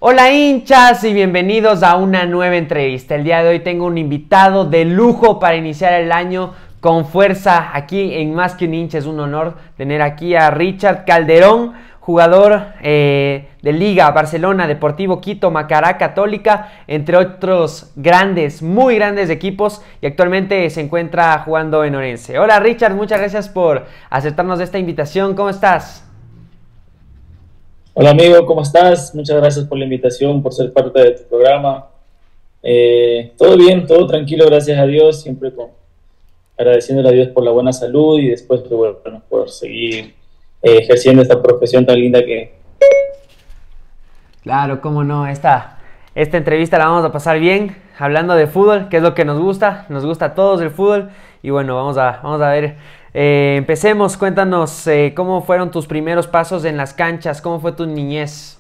Hola hinchas y bienvenidos a una nueva entrevista. El día de hoy tengo un invitado de lujo para iniciar el año con fuerza aquí en Más que un hincha. Es un honor tener aquí a Richard Calderón, jugador de Liga, Barcelona, Deportivo Quito, Macará Católica, entre otros grandes, muy grandes equipos, y actualmente se encuentra jugando en Orense. Hola Richard, muchas gracias por aceptarnos esta invitación. ¿Cómo estás? Hola amigo, ¿cómo estás? Muchas gracias por la invitación, por ser parte de tu programa. Todo bien, todo tranquilo, gracias a Dios, siempre agradeciéndole a Dios por la buena salud y después bueno, por seguir ejerciendo esta profesión tan linda que... Claro, cómo no, esta entrevista la vamos a pasar bien, hablando de fútbol, que es lo que nos gusta a todos el fútbol, y bueno, vamos a ver, empecemos, cuéntanos cómo fueron tus primeros pasos en las canchas, cómo fue tu niñez.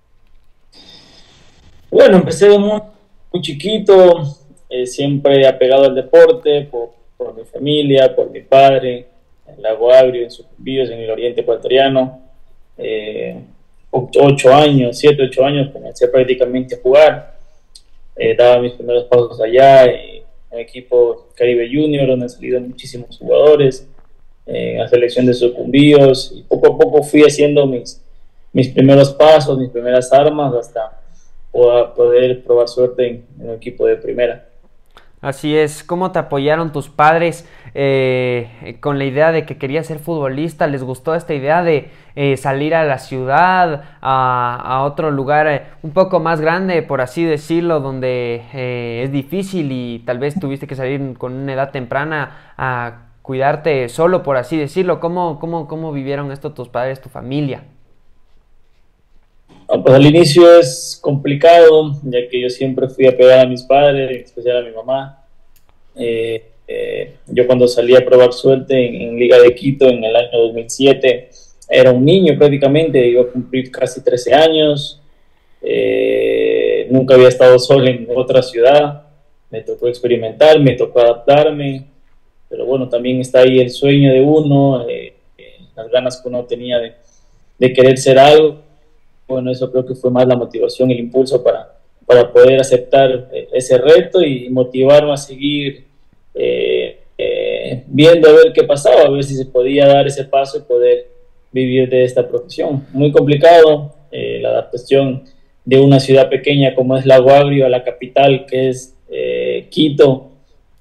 Bueno, empecé de muy chiquito, siempre apegado al deporte, por mi familia, por mi padre, en Lago Agrio, en Sucumbíos, en el oriente ecuatoriano. Eh, 8 años, 7, 8 años, comencé prácticamente a jugar. Daba mis primeros pasos allá, en el equipo Caribe Junior, donde han salido muchísimos jugadores, la selección de Sucumbíos, y poco a poco fui haciendo mis primeros pasos, mis primeras armas, hasta poder probar suerte en un equipo de primera. Así es, ¿cómo te apoyaron tus padres con la idea de que querías ser futbolista? ¿Les gustó esta idea de salir a la ciudad, a otro lugar un poco más grande, por así decirlo, donde es difícil y tal vez tuviste que salir con una edad temprana a cuidarte solo, por así decirlo? ¿Cómo vivieron esto tus padres, tu familia? No, pues al inicio es complicado, ya que yo siempre fui apegado a mis padres, en especial a mi mamá. Yo cuando salí a probar suerte en Liga de Quito en el año 2007, era un niño prácticamente, iba a cumplir casi 13 años. Nunca había estado solo en otra ciudad, me tocó experimentar, me tocó adaptarme, pero bueno, también está ahí el sueño de uno, las ganas que uno tenía de querer ser algo. Bueno, eso creo que fue más la motivación, el impulso para poder aceptar ese reto y motivarme a seguir viendo a ver qué pasaba, a ver si se podía dar ese paso y poder vivir de esta profesión. Muy complicado, la adaptación de una ciudad pequeña como es Lago Agrio a la capital que es Quito.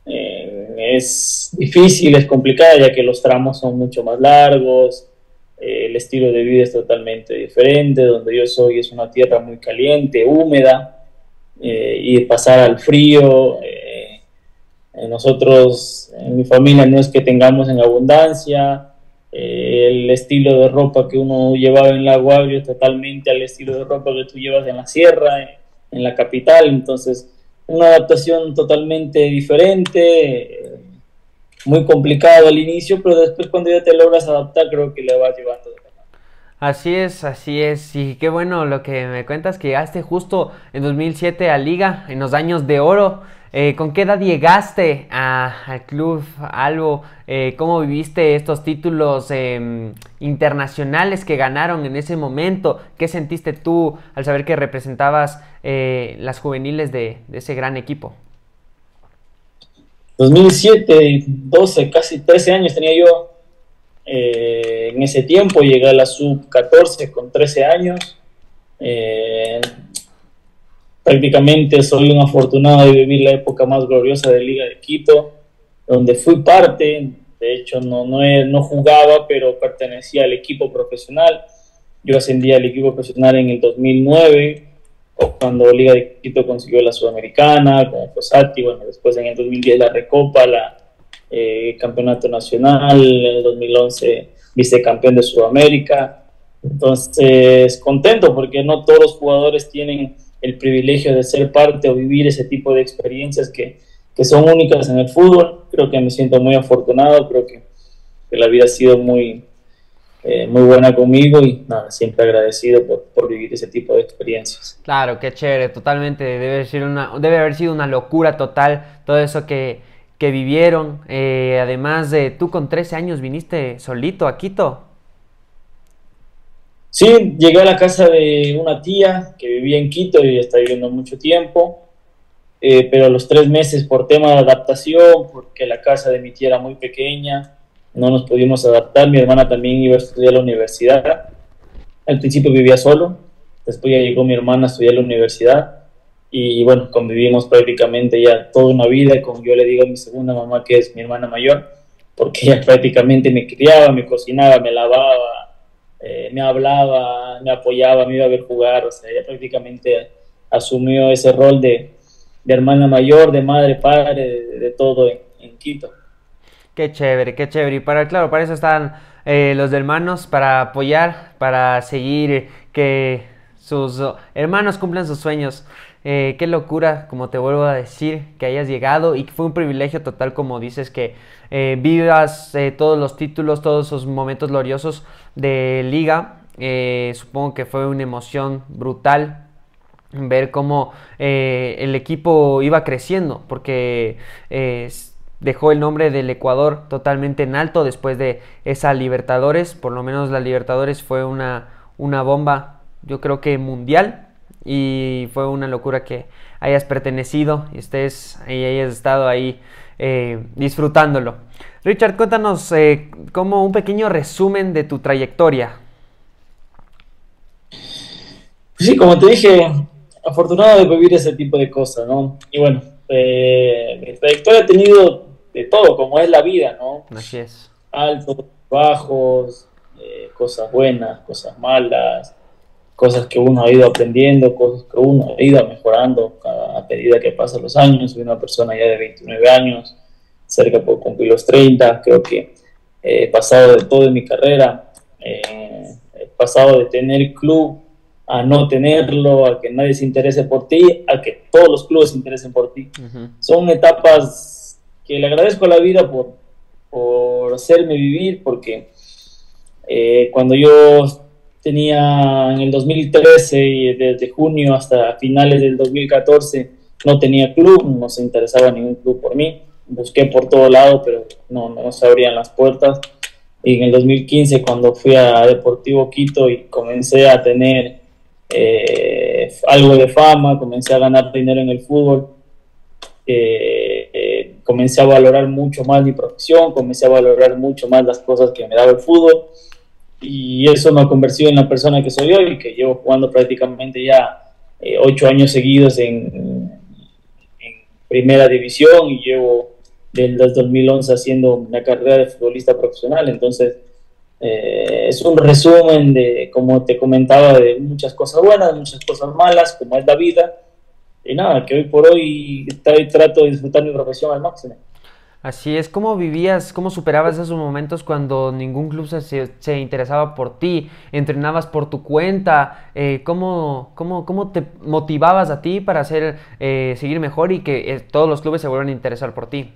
Es difícil, es complicada, ya que los tramos son mucho más largos, el estilo de vida es totalmente diferente. Donde yo soy es una tierra muy caliente, húmeda, y pasar al frío. Nosotros, en mi familia, no es que tengamos en abundancia. El estilo de ropa que uno llevaba en Lago Agrio es totalmente al estilo de ropa que tú llevas en la sierra, en la capital. Entonces, una adaptación totalmente diferente, muy complicado al inicio, pero después cuando ya te logras adaptar, creo que le vas llevando. Así es, y qué bueno lo que me cuentas que llegaste justo en 2007 a Liga, en los años de oro. ¿Con qué edad llegaste al club Albo? ¿Cómo viviste estos títulos internacionales que ganaron en ese momento? ¿Qué sentiste tú al saber que representabas las juveniles de ese gran equipo? 2007, 12, casi 13 años tenía yo. En ese tiempo llegué a la sub-14 con 13 años. Eh, Prácticamente soy un afortunado de vivir la época más gloriosa de Liga de Quito, donde fui parte. De hecho no jugaba, pero pertenecía al equipo profesional. Yo ascendí al equipo profesional en el 2009, cuando Liga de Quito consiguió la Sudamericana, con Fossati. Bueno, después en el 2010 la Recopa, Campeonato Nacional, en el 2011 vicecampeón de Sudamérica. Entonces, contento porque no todos los jugadores tienen el privilegio de ser parte o vivir ese tipo de experiencias que son únicas en el fútbol. Creo que me siento muy afortunado, creo que la vida ha sido muy buena conmigo, y nada, siempre agradecido por vivir ese tipo de experiencias. Claro, qué chévere, totalmente. Debe haber sido una locura total todo eso que vivieron. Además de tú con 13 años viniste solito a Quito. Sí, llegué a la casa de una tía que vivía en Quito y está viviendo mucho tiempo, pero a los 3 meses por tema de adaptación, porque la casa de mi tía era muy pequeña, no nos pudimos adaptar. Mi hermana también iba a estudiar a la universidad. Al principio vivía solo, después ya llegó mi hermana a estudiar a la universidad y bueno, convivimos prácticamente ya toda una vida, como yo le digo a mi segunda mamá, que es mi hermana mayor, porque ella prácticamente me criaba, me cocinaba, me lavaba, me hablaba, me apoyaba, me iba a ver jugar. O sea, ella prácticamente asumió ese rol de hermana mayor, de madre, padre, de todo en Quito. Qué chévere, qué chévere. Y claro, para eso están los hermanos, para apoyar, para seguir que sus hermanos cumplan sus sueños. Qué locura, como te vuelvo a decir, que hayas llegado y que fue un privilegio total, como dices, que vivas todos los títulos, todos esos momentos gloriosos de liga. Supongo que fue una emoción brutal ver cómo el equipo iba creciendo, porque dejó el nombre del Ecuador totalmente en alto después de esa Libertadores. Por lo menos la Libertadores fue una bomba, yo creo que mundial, y fue una locura que hayas pertenecido y hayas estado ahí disfrutándolo. Richard, cuéntanos como un pequeño resumen de tu trayectoria. Sí, como te dije, afortunado de vivir ese tipo de cosas, ¿no? Y bueno, mi trayectoria ha tenido de todo, como es la vida, ¿no? Así es. Altos, bajos, cosas buenas, cosas malas, cosas que uno ha ido aprendiendo, cosas que uno ha ido mejorando a medida que pasan los años. Soy una persona ya de 29 años, cerca por cumplir los 30. Creo que he pasado de todo en mi carrera. He pasado de tener club a no tenerlo, a que nadie se interese por ti, a que todos los clubes se interesen por ti. Uh-huh. Son etapas que le agradezco a la vida por hacerme vivir, porque cuando yo tenía en el 2013 y desde junio hasta finales del 2014 no tenía club, no se interesaba ningún club por mí, busqué por todo lado, pero no se abrían las puertas. Y en el 2015, cuando fui a Deportivo Quito y comencé a tener algo de fama, comencé a ganar dinero en el fútbol, comencé a valorar mucho más mi profesión, comencé a valorar mucho más las cosas que me daba el fútbol, y eso me ha convertido en la persona que soy hoy, que llevo jugando prácticamente ya 8 años seguidos en primera división, y llevo desde 2011 haciendo una carrera de futbolista profesional. Entonces es un resumen de, como te comentaba, de muchas cosas buenas, muchas cosas malas, como es la vida, y nada, que hoy por hoy trato de disfrutar mi profesión al máximo. Así es. ¿Cómo vivías, cómo superabas esos momentos cuando ningún club se interesaba por ti? ¿Entrenabas por tu cuenta? ¿Cómo te motivabas a ti para seguir mejor y que todos los clubes se vuelvan a interesar por ti?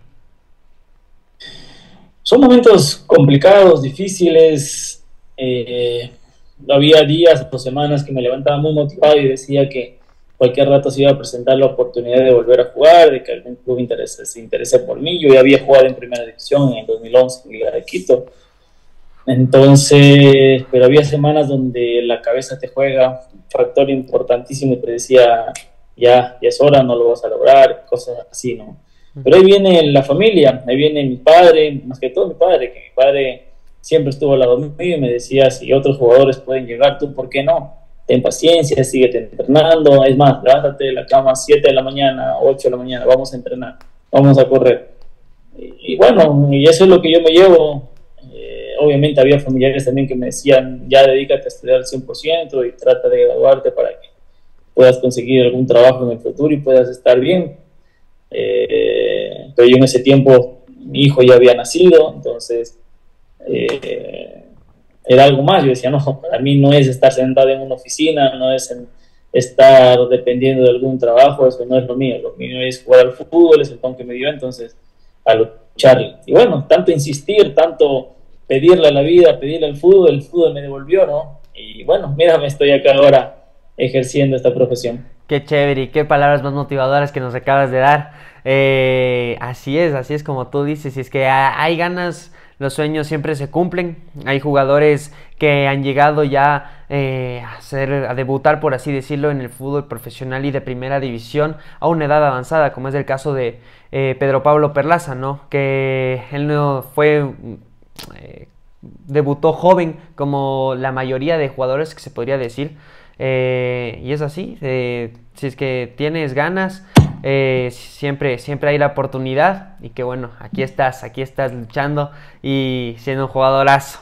Son momentos complicados, difíciles. Había días o semanas que me levantaba muy motivado y decía que cualquier rato se iba a presentar la oportunidad de volver a jugar, de que algún club se interese por mí. Yo ya había jugado en primera división en el 2011 en Liga de Quito. Entonces, pero había semanas donde la cabeza te juega un factor importantísimo y te decía, ya es hora, no lo vas a lograr, cosas así, ¿no? Pero ahí viene la familia, ahí viene mi padre, más que todo mi padre, que mi padre siempre estuvo al lado mío y me decía, si otros jugadores pueden llegar, tú, ¿por qué no? Ten paciencia, síguete entrenando. Es más, levántate de la cama a 7 de la mañana, 8 de la mañana, vamos a entrenar, vamos a correr. Y bueno, y eso es lo que yo me llevo. Obviamente había familiares también que me decían, ya dedícate a estudiar al 100% y trata de graduarte para que puedas conseguir algún trabajo en el futuro y puedas estar bien. Pero yo en ese tiempo, mi hijo ya había nacido, entonces era algo más. Yo decía, no, para mí no es estar sentado en una oficina, no es estar dependiendo de algún trabajo, eso no es lo mío es jugar al fútbol, es el don que me dio, entonces a lucharle. Y bueno, tanto insistir, tanto pedirle a la vida, pedirle al fútbol, el fútbol me devolvió, ¿no? Y bueno, mírame, estoy acá ahora ejerciendo esta profesión. Qué chévere y qué palabras más motivadoras que nos acabas de dar. Así es como tú dices. Si es que hay ganas, los sueños siempre se cumplen. Hay jugadores que han llegado ya a debutar, por así decirlo, en el fútbol profesional y de primera división a una edad avanzada, como es el caso de Pedro Pablo Perlaza, ¿no? Que él no fue... debutó joven como la mayoría de jugadores, que se podría decir, y es así. Si es que tienes ganas, siempre hay la oportunidad, y que bueno, aquí estás luchando y siendo un jugadorazo.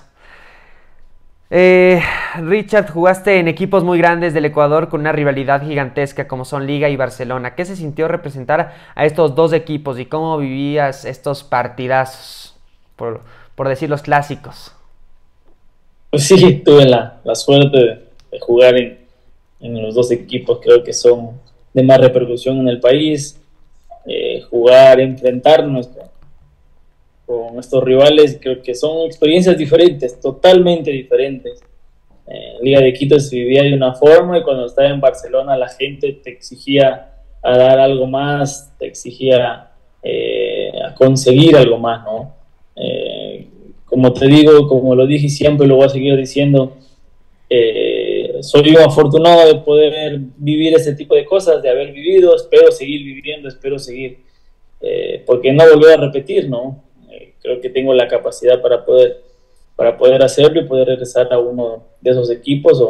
Richard, jugaste en equipos muy grandes del Ecuador con una rivalidad gigantesca como son Liga y Barcelona. ¿Qué se sintió representar a estos dos equipos y cómo vivías estos partidazos, por decir los clásicos? Pues sí, tuve la suerte de jugar en los dos equipos, creo que son de más repercusión en el país. Jugar, enfrentarnos con estos rivales, creo que son experiencias diferentes, totalmente diferentes. Liga de Quito se vivía de una forma, y cuando estaba en Barcelona la gente te exigía a dar algo más, te exigía a conseguir algo más, ¿no? Como te digo, como lo dije y siempre lo voy a seguir diciendo, soy un afortunado de poder vivir ese tipo de cosas, de haber vivido, espero seguir viviendo, espero seguir, porque no volver a repetir, ¿no? Creo que tengo la capacidad para poder hacerlo y poder regresar a uno de esos equipos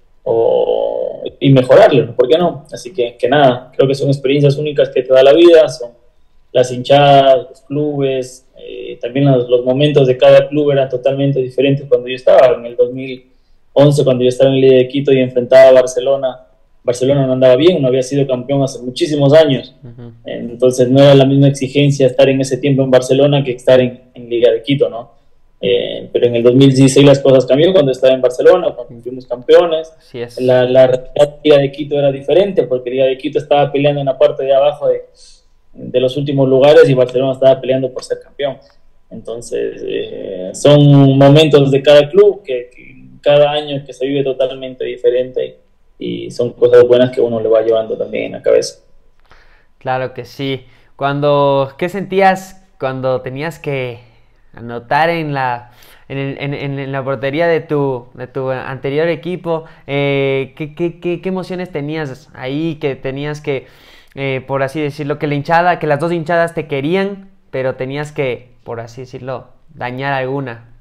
y mejorarlo, ¿por qué no? Así que nada, creo que son experiencias únicas que te da la vida, son las hinchadas, los clubes, también los momentos de cada club eran totalmente diferentes. Cuando yo estaba en el 2011, cuando yo estaba en Liga de Quito y enfrentaba a Barcelona no andaba bien, no había sido campeón hace muchísimos años. Entonces no era la misma exigencia estar en ese tiempo en Barcelona que estar en Liga de Quito, ¿no? Pero en el 2016 las cosas cambiaron cuando estaba en Barcelona, cuando fuimos campeones. Así es. La realidad de Liga de Quito era diferente, porque Liga de Quito estaba peleando en la parte de abajo de los últimos lugares y Barcelona estaba peleando por ser campeón. Entonces son momentos de cada club que cada año que se vive totalmente diferente, y son cosas buenas que uno le va llevando también en la cabeza. Claro que sí. ¿Qué sentías cuando tenías que anotar en la portería de tu anterior equipo? ¿Qué emociones tenías ahí? Que tenías que, por así decirlo, que las dos hinchadas te querían, pero tenías que, por así decirlo, dañar alguna.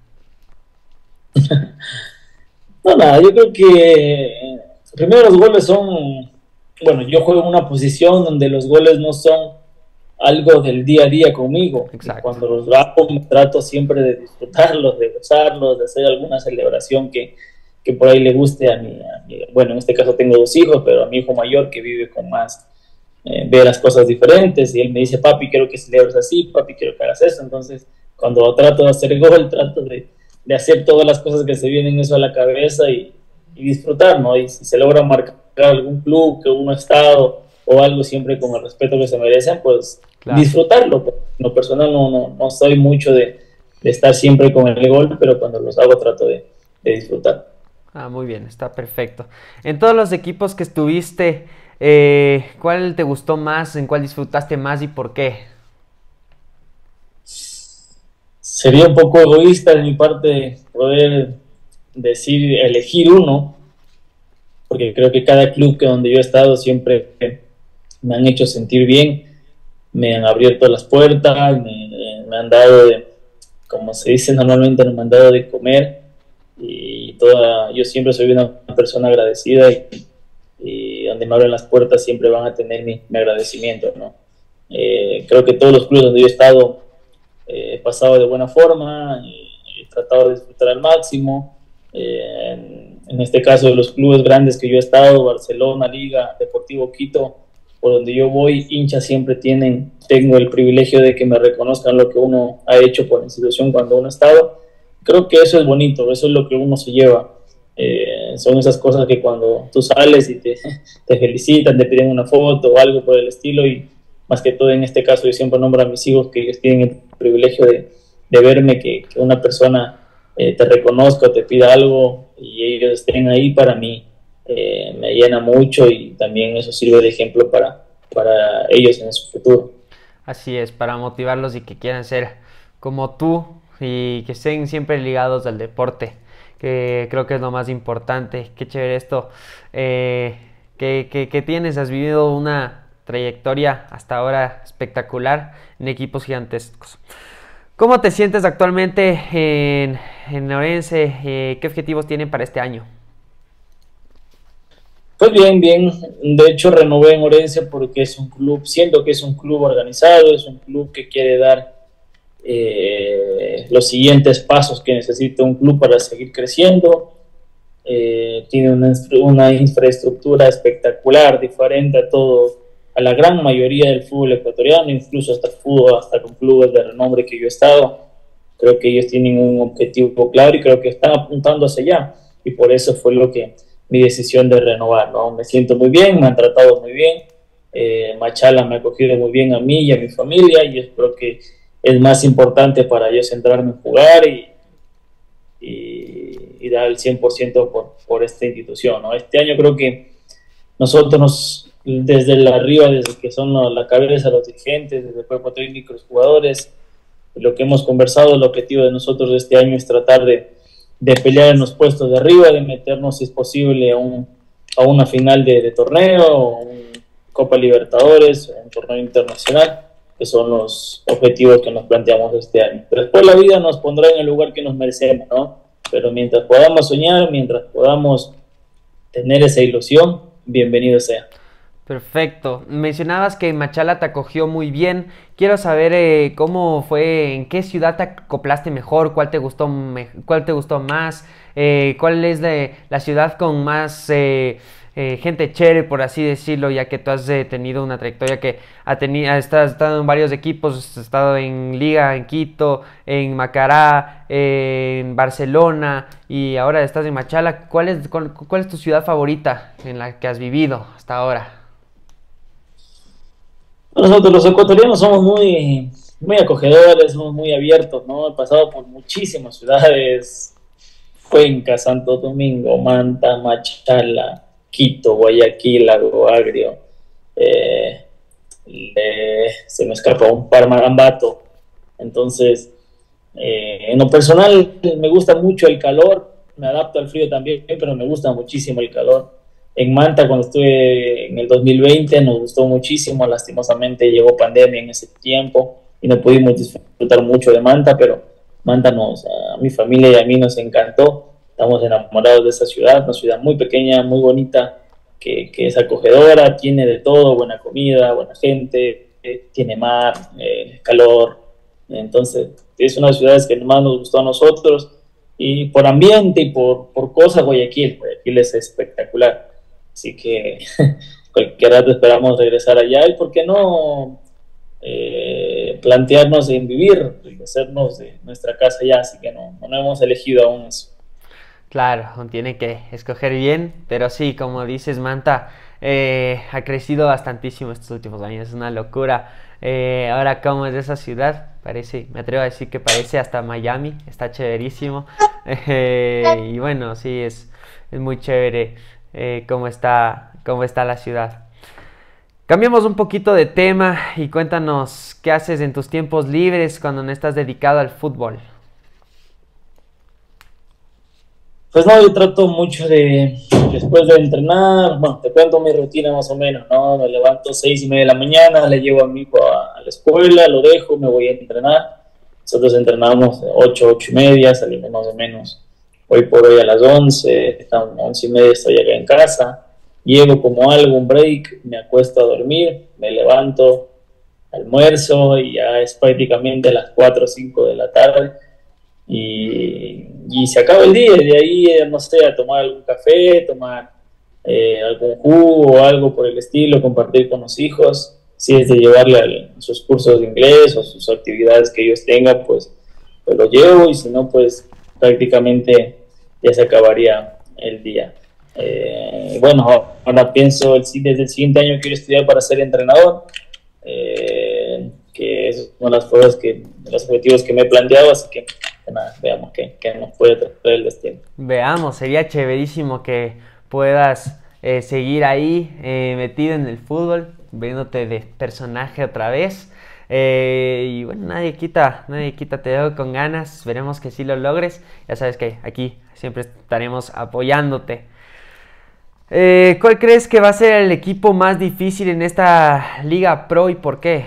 No, nada, yo creo que primero los goles son, bueno, yo juego en una posición donde los goles no son algo del día a día conmigo. Exacto. Cuando los hago, trato siempre de disfrutarlos, de gozarlos, de hacer alguna celebración que por ahí le guste a mi, bueno, en este caso tengo 2 hijos, pero a mi hijo mayor, que vive con más, ve las cosas diferentes, y él me dice: papi, quiero que celebres así, papi, quiero que hagas eso. Entonces, cuando trato de hacer gol, trato de hacer todas las cosas que se vienen eso a la cabeza y disfrutar, ¿no? Y si se logra marcar algún club, que un estado o algo, siempre con el respeto que se merecen, pues claro, disfrutarlo. En lo personal no soy mucho de estar siempre con el gol, pero cuando los hago trato de disfrutar. Muy bien, está perfecto. En todos los equipos que estuviste, ¿cuál te gustó más? ¿En cuál disfrutaste más y por qué? Sería un poco egoísta de mi parte poder elegir uno, porque creo que cada club donde yo he estado siempre me han hecho sentir bien, me han abierto las puertas, me han dado, como se dice normalmente, me han dado de comer, y yo siempre soy una persona agradecida, y donde me abren las puertas siempre van a tener mi agradecimiento, ¿no? Creo que todos los clubes donde yo he estado he pasado de buena forma, he tratado de disfrutar al máximo. En este caso, de los clubes grandes que yo he estado, Barcelona, Liga, Deportivo Quito, por donde yo voy, hinchas siempre tengo el privilegio de que me reconozcan lo que uno ha hecho por la institución cuando uno ha estado. Creo que eso es bonito, eso es lo que uno se lleva. Son esas cosas que cuando tú sales y te felicitan, te piden una foto o algo por el estilo, y más que todo en este caso yo siempre nombro a mis hijos, que ellos tienen el privilegio de verme, que una persona te reconozca o te pida algo y ellos estén ahí, para mí me llena mucho, y también eso sirve de ejemplo para ellos en su futuro. Así es, para motivarlos y que quieran ser como tú, y que estén siempre ligados al deporte, que creo que es lo más importante. Qué chévere esto. Que tienes, has vivido una trayectoria hasta ahora espectacular en equipos gigantescos. ¿Cómo te sientes actualmente en Orense? ¿Qué objetivos tienen para este año? Pues bien, bien. De hecho, renové en Orense porque es un club, siento que es un club organizado, es un club que quiere dar los siguientes pasos que necesita un club para seguir creciendo. Tiene una infraestructura espectacular, diferente a la gran mayoría del fútbol ecuatoriano, incluso hasta con clubes de renombre que yo he estado. Creo que ellos tienen un objetivo claro y creo que están apuntando hacia allá, y por eso fue mi decisión de renovar, ¿no? Me siento muy bien, me han tratado muy bien, Machala me ha acogido muy bien a mí y a mi familia, y espero que es más importante para yo centrarme en jugar y dar el 100% por esta institución, ¿no? Este año creo que nosotros, desde el arriba, desde que son la cabeza, los dirigentes, desde el cuerpo técnico, los jugadores, lo que hemos conversado, el objetivo de nosotros este año es tratar de pelear en los puestos de arriba, de meternos, si es posible, a una final de torneo, Copa Libertadores, un torneo internacional, que son los objetivos que nos planteamos este año. Pero después la vida nos pondrá en el lugar que nos merecemos, ¿no? Pero mientras podamos soñar, mientras podamos tener esa ilusión, bienvenido sea. Perfecto. Mencionabas que Machala te acogió muy bien. Quiero saber cómo fue, en qué ciudad te acoplaste mejor, cuál te gustó más, cuál es la ciudad con más gente chévere, por así decirlo, ya que tú has tenido una trayectoria que has estado en varios equipos, has estado en Liga, en Quito, en Macará, en Barcelona, y ahora estás en Machala. ¿Cuál es tu ciudad favorita en la que has vivido hasta ahora? Nosotros los ecuatorianos somos muy, muy acogedores, somos muy abiertos, ¿no? He pasado por muchísimas ciudades: Cuenca, Santo Domingo, Manta, Machala, Quito, Guayaquil, Lago Agrio, se me escapa un par, Marambato. Entonces, en lo personal me gusta mucho el calor, me adapto al frío también, pero me gusta muchísimo el calor. En Manta, cuando estuve en el 2020, nos gustó muchísimo. Lastimosamente llegó pandemia en ese tiempo y no pudimos disfrutar mucho de Manta, pero Manta a mi familia y a mí nos encantó. Estamos enamorados de esa ciudad, una ciudad muy pequeña, muy bonita, que es acogedora, tiene de todo: buena comida, buena gente, tiene mar, calor. Entonces, es una de las ciudades que más nos gustó a nosotros. Y por ambiente y por cosas, Guayaquil es espectacular. Así que cualquier rato esperamos regresar allá, y por qué no plantearnos en vivir y hacernos de nuestra casa allá. Así que no hemos elegido aún eso. Claro, aún tiene que escoger bien, pero sí, como dices, Manta ha crecido bastantísimo estos últimos años, es una locura. Ahora, ¿cómo es de esa ciudad? Me atrevo a decir que parece hasta Miami, está chéverísimo. Y bueno, sí, es muy chévere cómo está la ciudad. Cambiamos un poquito de tema y cuéntanos qué haces en tus tiempos libres cuando no estás dedicado al fútbol. Pues no, yo trato mucho después de entrenar, bueno, te cuento mi rutina más o menos, ¿no? Me levanto 6:30 de la mañana, le llevo a mi hijo a la escuela, lo dejo, me voy a entrenar. Nosotros entrenamos 8:30, salimos más o menos hoy por hoy a las 11, a 11:30 estoy acá en casa. Llego, como algo, un break, me acuesto a dormir, me levanto, almuerzo, y ya es prácticamente a las 4 o 5 de la tarde. Y se acaba el día, y de ahí, no sé, a tomar algún café, tomar algún jugo o algo por el estilo, compartir con los hijos. Si es de llevarle a sus cursos de inglés o sus actividades que ellos tengan, pues lo llevo, y si no, pues prácticamente ya se acabaría el día. Bueno, ahora pienso, desde el siguiente año quiero estudiar para ser entrenador, que es una de las cosas de los objetivos que me he planteado, así que nada, veamos qué nos puede traer el destino. Veamos, sería chéverísimo que puedas seguir ahí metido en el fútbol, viéndote de personaje otra vez. Y bueno, nadie quita, te veo con ganas, veremos que sí lo logres. Ya sabes que aquí siempre estaremos apoyándote. ¿Cuál crees que va a ser el equipo más difícil en esta Liga Pro y por qué?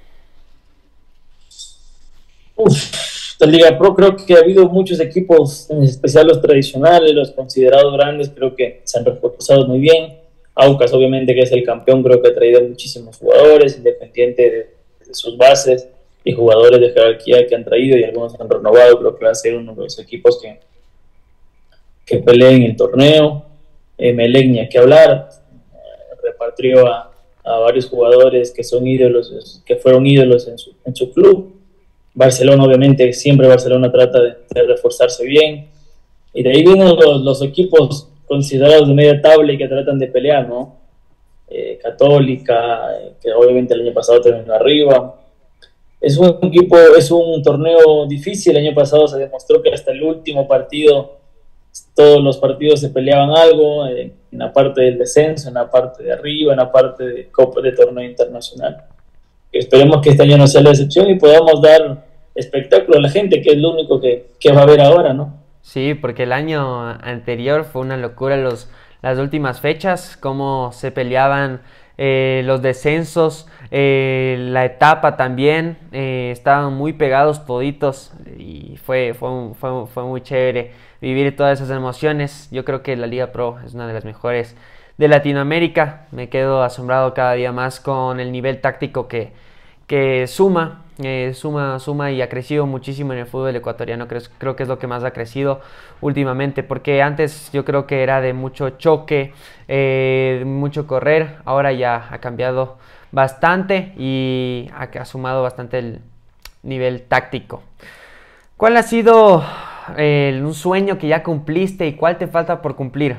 La Liga Pro creo que ha habido muchos equipos, en especial los tradicionales, los considerados grandes, creo que se han reforzado muy bien. Aucas, obviamente, que es el campeón, creo que ha traído muchísimos jugadores, independiente de sus bases y jugadores de jerarquía que han traído y algunos han renovado. Creo que va a ser uno de los equipos que peleen el torneo. Melec, ni a qué hablar, repatrió a varios jugadores que son ídolos, que fueron ídolos en su club. Barcelona, obviamente, siempre Barcelona trata de reforzarse bien. Y de ahí vienen los equipos considerados de media tabla y que tratan de pelear, ¿no? Católica, que obviamente el año pasado terminó arriba. Es un equipo, es un torneo difícil. El año pasado se demostró que hasta el último partido, todos los partidos se peleaban algo, en la parte del descenso, en la parte de arriba, en la parte de Copa de torneo internacional. Esperemos que este año no sea la excepción y podamos dar espectáculo a la gente, que es lo único que va a haber ahora, ¿no? Sí, porque el año anterior fue una locura las últimas fechas, cómo se peleaban los descensos, la etapa también, estaban muy pegados toditos y fue muy chévere vivir todas esas emociones. Yo creo que la Liga Pro es una de las mejores de Latinoamérica. Me quedo asombrado cada día más con el nivel táctico que suma y ha crecido muchísimo en el fútbol ecuatoriano. Creo que es lo que más ha crecido últimamente, porque antes yo creo que era de mucho choque, mucho correr. Ahora ya ha cambiado bastante y ha sumado bastante el nivel táctico. ¿Cuál ha sido un sueño que ya cumpliste y cuál te falta por cumplir?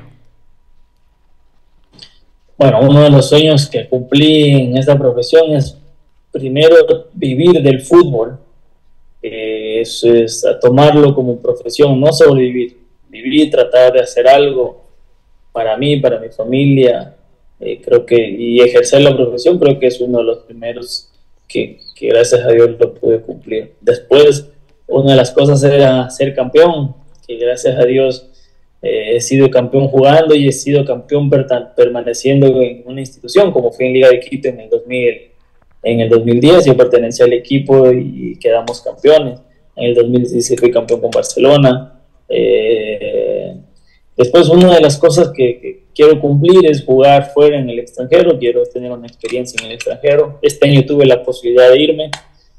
Bueno, uno de los sueños que cumplí en esta profesión es primero vivir del fútbol. Eso es a tomarlo como profesión, no solo vivir, tratar de hacer algo para mí, para mi familia. Creo que, y ejercer la profesión, creo que es uno de los primeros que gracias a Dios lo pude cumplir. Después, una de las cosas era ser campeón, que gracias a Dios he sido campeón jugando y he sido campeón permaneciendo en una institución, como fui en Liga de Quito en el 2010. Yo pertenecía al equipo y quedamos campeones. En el 2016 fui campeón con Barcelona. Después, una de las cosas que quiero cumplir es jugar fuera en el extranjero. Quiero tener una experiencia en el extranjero. Este año tuve la posibilidad de irme,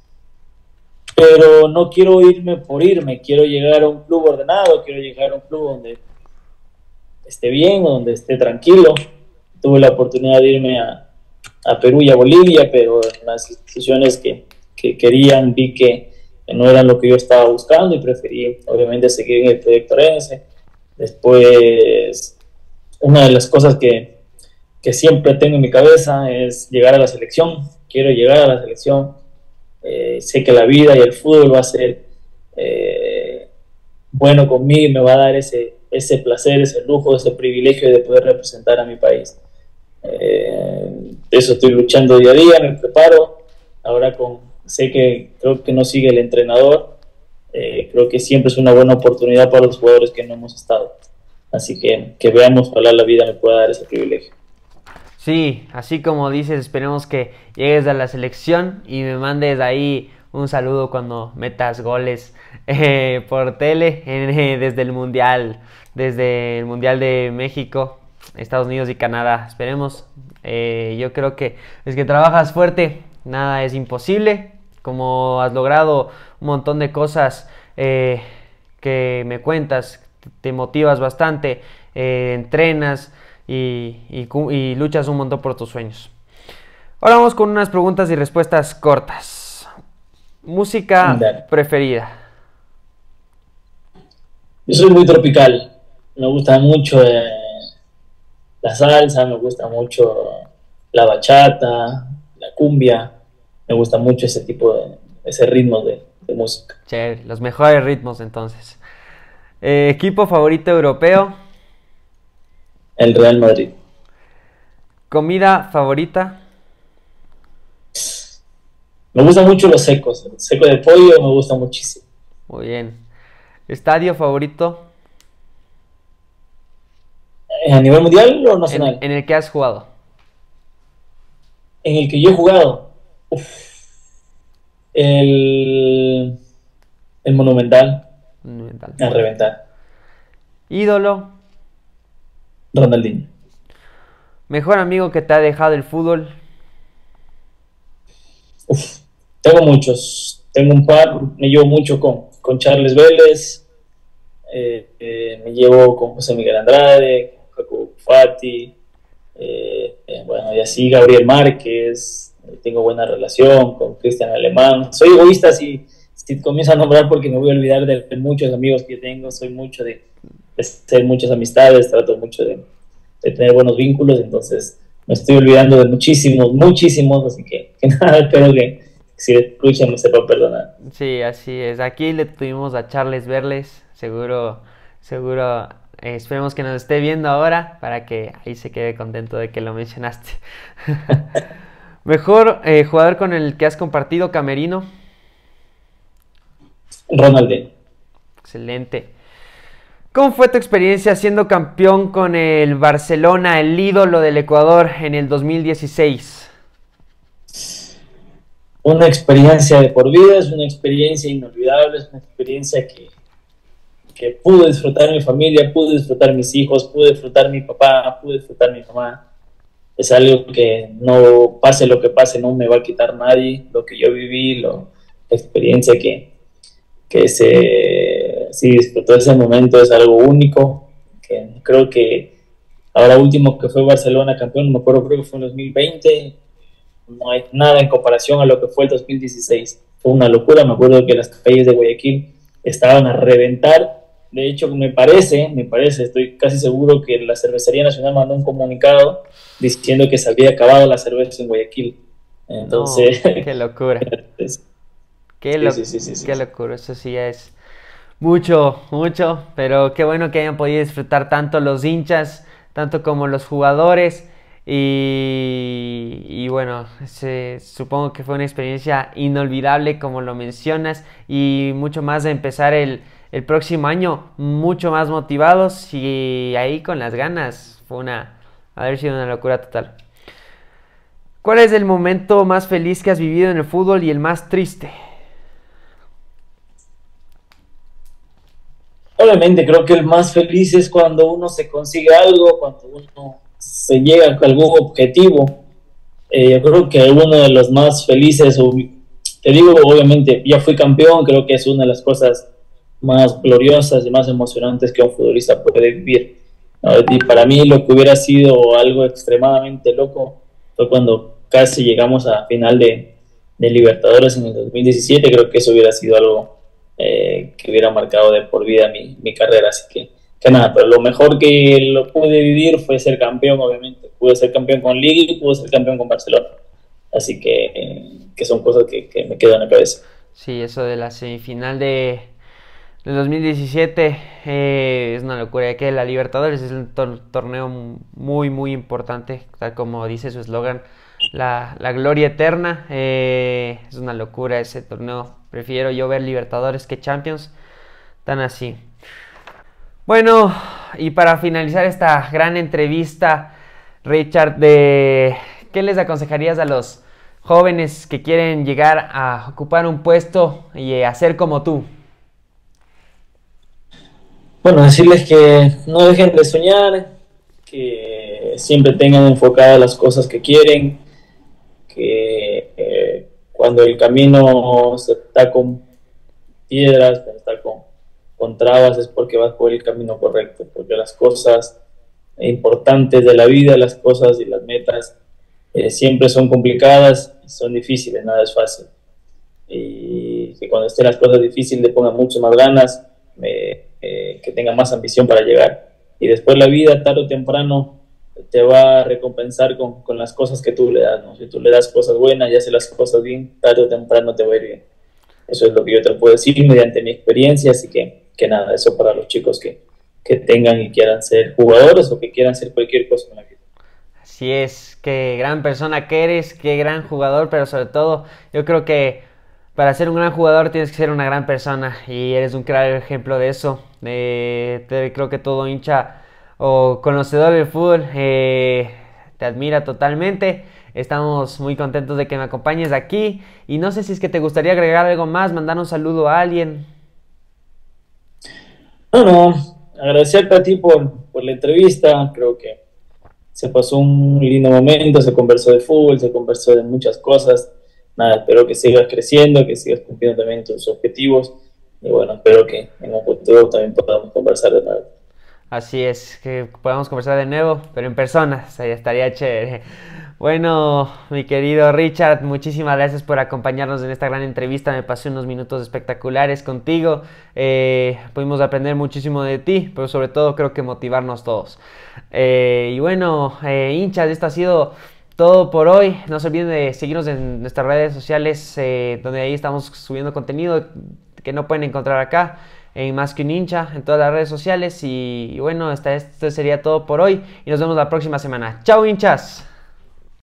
pero no quiero irme por irme. Quiero llegar a un club ordenado, quiero llegar a un club donde esté bien, donde esté tranquilo. Tuve la oportunidad de irme a Perú y a Bolivia, pero en las instituciones que querían vi que no eran lo que yo estaba buscando y preferí obviamente seguir en el proyecto Orense. Después, una de las cosas que siempre tengo en mi cabeza es llegar a la selección. Quiero llegar a la selección. Sé que la vida y el fútbol va a ser bueno conmigo y me va a dar ese placer, ese lujo, ese privilegio de poder representar a mi país. Eso estoy luchando día a día, me preparo. Ahora sé que creo que no sigue el entrenador. Creo que siempre es una buena oportunidad para los jugadores que no hemos estado. Así que veamos, ojalá la vida me pueda dar ese privilegio. Sí, así como dices, esperemos que llegues a la selección y me mandes ahí un saludo cuando metas goles por tele desde el Mundial de México, Estados Unidos y Canadá. Esperemos. Yo creo que es que trabajas fuerte, nada es imposible. Como has logrado un montón de cosas que me cuentas, te motivas bastante, entrenas y luchas un montón por tus sueños. Ahora vamos con unas preguntas y respuestas cortas. Música preferida. Yo soy muy tropical. Me gusta mucho la salsa, me gusta mucho la bachata, la cumbia. Me gusta mucho ese ritmo de música. Chévere, los mejores ritmos entonces. Equipo favorito europeo. El Real Madrid. Comida favorita. Me gustan mucho los secos. El seco de pollo me gusta muchísimo. Muy bien. ¿Estadio favorito ¿A nivel mundial o nacional? en el que has jugado? En el que yo he jugado. Uf, el, el Monumental. Monumental. A reventar. Ídolo. Ronaldinho. Mejor amigo que te ha dejado el fútbol. Uf, tengo muchos. Tengo un par. Me llevo mucho con Charles Vélez. Me llevo con José Miguel Andrade, con Jacobo Fati, bueno, y así Gabriel Márquez. Tengo buena relación con Cristian Alemán. Soy egoísta si comienzo a nombrar porque me voy a olvidar de muchos amigos que tengo. Soy mucho de hacer muchas amistades, trato mucho de tener buenos vínculos, entonces me estoy olvidando de muchísimos, muchísimos, así que nada, espero que si escuchan me sepa perdonar. Sí, así es. Aquí le tuvimos a Charles Verles. Seguro, esperemos que nos esté viendo ahora para que ahí se quede contento de que lo mencionaste. Mejor jugador con el que has compartido camerino. Ronaldinho. Excelente. ¿Cómo fue tu experiencia siendo campeón con el Barcelona, el ídolo del Ecuador, en el 2016? Una experiencia de por vida, es una experiencia inolvidable, es una experiencia que pude disfrutar mi familia, pude disfrutar mis hijos, pude disfrutar mi papá, pude disfrutar mi mamá. Es algo que no pase lo que pase, no me va a quitar nadie. Lo que yo viví, la experiencia que sí disfrutó ese momento es algo único. Que creo que ahora último que fue Barcelona campeón, me acuerdo, creo que fue en 2020. No hay nada en comparación a lo que fue el 2016. Fue una locura. Me acuerdo que las calles de Guayaquil estaban a reventar. De hecho, me parece, estoy casi seguro que la Cervecería Nacional mandó un comunicado diciendo que se había acabado la cerveza en Guayaquil. Entonces, No, qué locura. sí. Qué locura. Eso sí es mucho, pero qué bueno que hayan podido disfrutar tanto los hinchas, tanto como los jugadores. Y bueno, supongo que fue una experiencia inolvidable como lo mencionas y mucho más de empezar el próximo año mucho más motivados y ahí con las ganas. Haber sido una locura total. ¿Cuál es el momento más feliz que has vivido en el fútbol y el más triste? Obviamente creo que el más feliz es cuando uno se consigue algo, cuando uno se llega a algún objetivo. Yo creo que uno de los más felices, te digo, obviamente ya fui campeón, creo que es una de las cosas más gloriosas y más emocionantes que un futbolista puede vivir, ¿no? Y para mí lo que hubiera sido algo extremadamente loco fue cuando casi llegamos a final de Libertadores en el 2017. Creo que eso hubiera sido algo que hubiera marcado de por vida mi carrera, así que nada, pero lo mejor que lo pude vivir fue ser campeón, obviamente. Pude ser campeón con Liga y pude ser campeón con Barcelona, así que son cosas que me quedan en la cabeza. Sí, eso de la semifinal del 2017 es una locura, ya que la Libertadores es un torneo muy importante, tal como dice su eslogan, la gloria eterna. Es una locura ese torneo. Prefiero yo ver Libertadores que Champions, tan así. Bueno, y para finalizar esta gran entrevista, Richard, ¿qué les aconsejarías a los jóvenes que quieren llegar a ocupar un puesto y hacer como tú? Bueno, decirles que no dejen de soñar, que siempre tengan enfocadas las cosas que quieren, que cuando el camino se está con piedras, cuando está con trabas, es porque vas por el camino correcto, porque las cosas importantes de la vida, las cosas y las metas siempre son complicadas y son difíciles, nada es fácil. Y que cuando estén las cosas difíciles le pongan mucho más ganas, que tengan más ambición para llegar. Y después la vida, tarde o temprano, te va a recompensar con las cosas que tú le das, ¿no? Si tú le das cosas buenas y haces las cosas bien, tarde o temprano te va a ir bien. Eso es lo que yo te puedo decir mediante mi experiencia, así que nada, eso para los chicos que tengan y quieran ser jugadores o que quieran ser cualquier cosa en la vida. Así es, qué gran persona que eres, qué gran jugador, pero sobre todo yo creo que para ser un gran jugador tienes que ser una gran persona y eres un claro ejemplo de eso. Creo que todo hincha o conocedor del fútbol te admira totalmente. Estamos muy contentos de que me acompañes aquí y no sé si es que te gustaría agregar algo más, mandar un saludo a alguien. No, no, agradecerte a ti por la entrevista, creo que se pasó un lindo momento, se conversó de fútbol, se conversó de muchas cosas. Nada, espero que sigas creciendo, que sigas cumpliendo también tus objetivos. Y bueno, espero que en un futuro también podamos conversar de nuevo. Así es, que podamos conversar de nuevo, pero en persona, o sea, estaría chévere. Bueno, mi querido Richard, muchísimas gracias por acompañarnos en esta gran entrevista. Me pasé unos minutos espectaculares contigo. Pudimos aprender muchísimo de ti, pero sobre todo creo que motivarnos todos. Y bueno, hinchas, esto ha sido todo por hoy. No se olviden de seguirnos en nuestras redes sociales, donde ahí estamos subiendo contenido que no pueden encontrar acá en Más que un hincha, en todas las redes sociales. Y bueno, esto sería todo por hoy y nos vemos la próxima semana. ¡Chao, hinchas!